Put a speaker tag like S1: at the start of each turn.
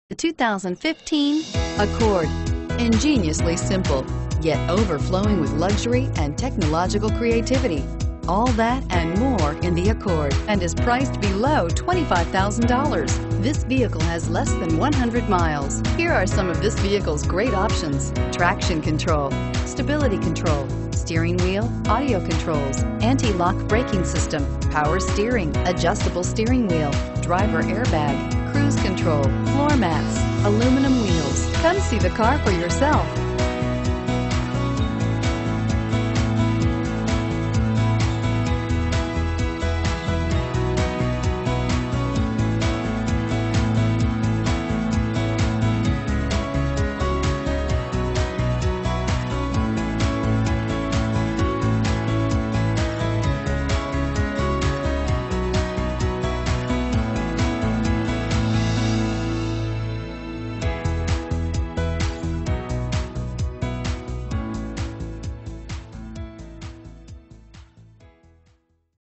S1: The 2015 Accord. Ingeniously simple, yet overflowing with luxury and technological creativity. All that and more in the Accord, and is priced below $25,000. This vehicle has less than 100 miles. Here are some of this vehicle's great options: traction control, stability control, steering wheel audio controls, anti-lock braking system, power steering, adjustable steering wheel, driver airbag, cruise control, floor mats, aluminum wheels. Come see the car for yourself.